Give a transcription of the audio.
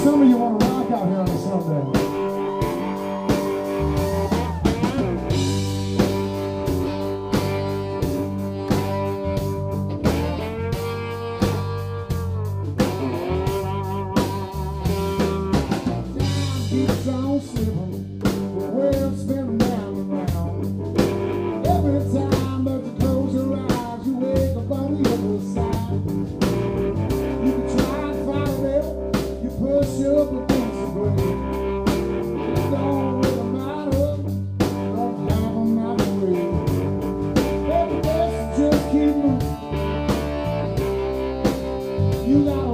some of you want to rock out here on a Sunday? Keeps on slipping, the world's spinning round and round. Every time that you close your eyes, you wake up on the other side. You can try and fight it, you push up against the blade. It don't really matter, don't have them out the way. Every day just keep moving. You got